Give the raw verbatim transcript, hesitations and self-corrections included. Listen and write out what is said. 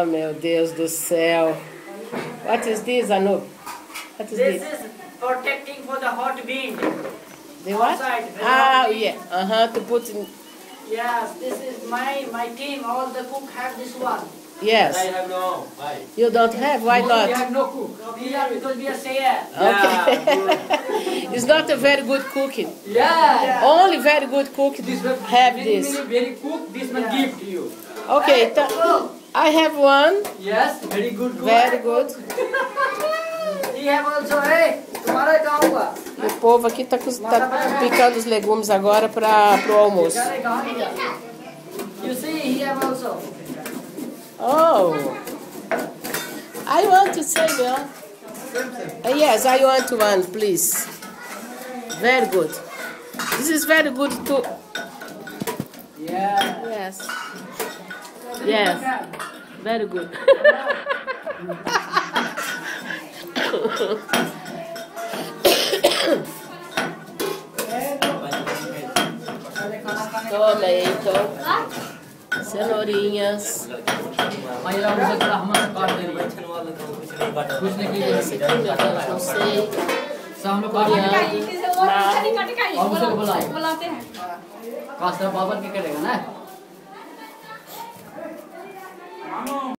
Oh, meu Deus do céu. What is this, Anu? What is This this? is protecting for the hot wind. The what? Outside, very Ah, hot wind. yeah. Uh-huh, to put in... Yes, this is my my team. All the cook have this one. Yes. I have no. Why? You don't have? Why No, not? we have no cook. So we are because we are saying. Okay. It's not a very good cooking. Yeah. Only very good cook This one have very, this. Very, very cook. This one Yeah. give to you. Okay, Hey, cook. I have one. Yes, very good cook. Very good. We have also. Hey, tomorrow क्या होगा? O povo aqui tá, cos- tá picando os legumes agora para pro almoço. You see, he have also. Oh. I want to say, yeah. Uh, yes, I want one, please. Very good. This is very good too. Yeah. Yes. Yes. Very good. Toma aí, então. Cenourinhas. Aí ela usa aquela arma para dele. कुछ नहीं किया Esse aqui, meu Deus, não sei. सामने Coriandro. और उसे बुलाए बुलाते हैं कास्ता बाबर के करेगा ना